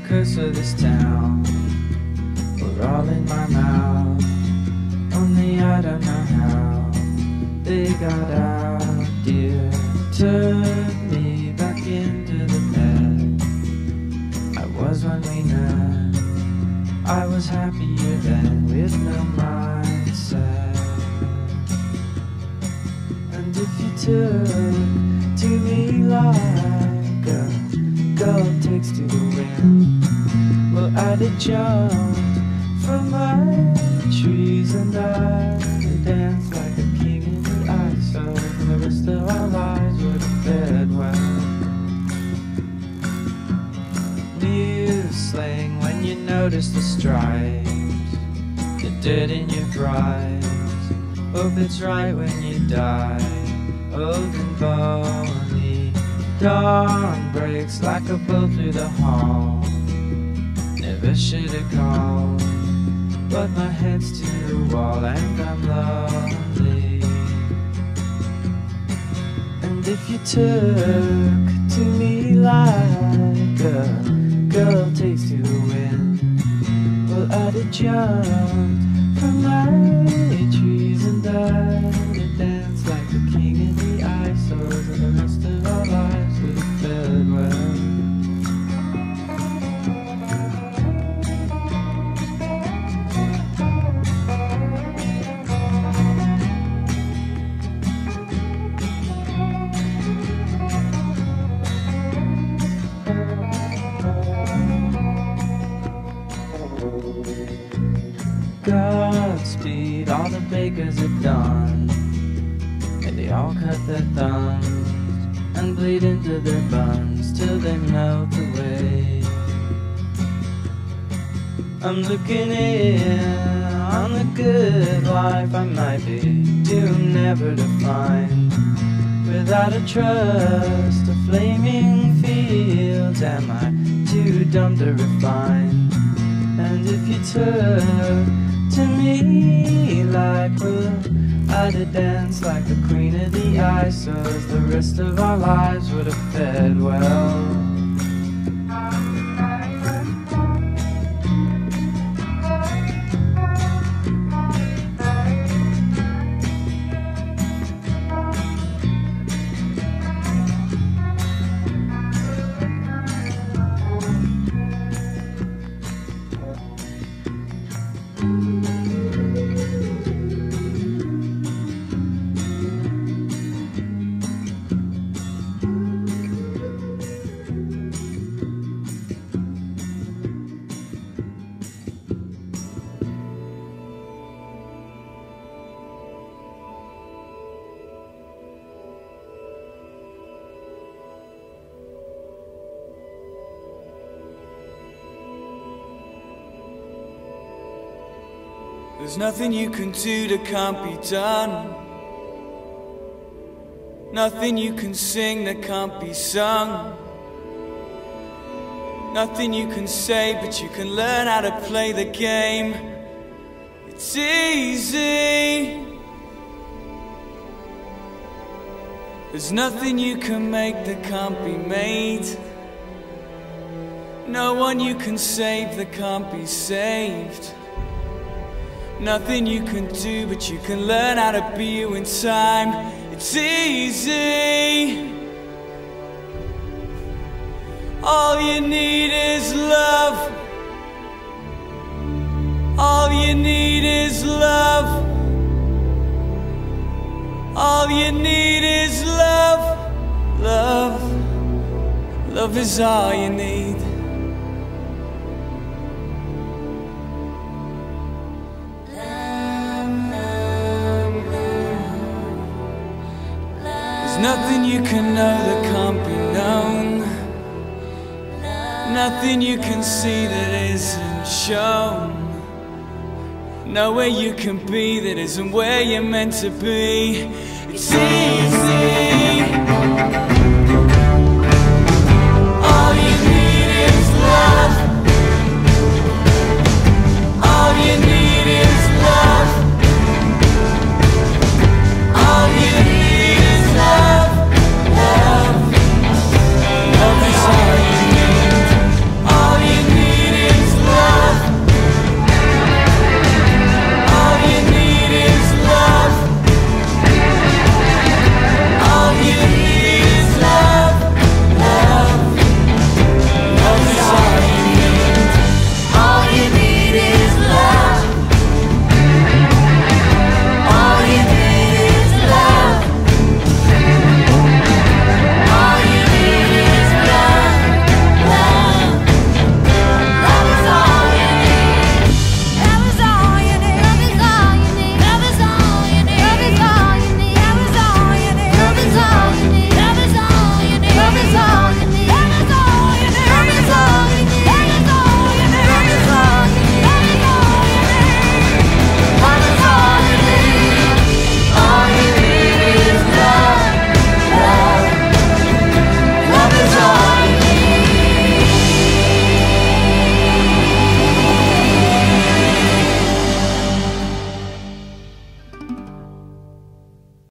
curse of this town were all in my mouth. Only I don't know how they got out, dear. Turn me back into the bed I was when we met. I was happier then with no mindset. And if you took to me like a girl takes to the wind, well, I'd have jumped from my trees and I'd dance like a king in the ice. So for the rest of our lives would have fared well. New slang when you notice the stripes, the dirt in your prize. Hope it's right when you die, old and bony. Dawn breaks like a bolt through the hall. Never should have called, but my head's to the wall and I'm lonely. And if you took to me like a girl takes to the wind, well, I'd have jumped from my trees and I'd have danced like a king in the ice. So the rest of our lives would have fared well. Godspeed, all the bakers are done, and they all cut their thumbs and bleed into their buns till they melt away. I'm looking in on the good life I might be doomed never to find. Without a trust of flaming fields, am I too dumb to refine? And if you took to me like wood, I'd have danced like the queen of the ice. So as the rest of our lives would have fared well. There's nothing you can do that can't be done. Nothing you can sing that can't be sung. Nothing you can say, but you can learn how to play the game. It's easy. There's nothing you can make that can't be made. No one you can save that can't be saved. Nothing you can do, but you can learn how to be you in time. It's easy. All you need is love. All you need is love. All you need is love. Love. Love is all you need. Nothing you can know that can't be known. Nothing you can see that isn't shown. Nowhere you can be that isn't where you're meant to be. It's easy.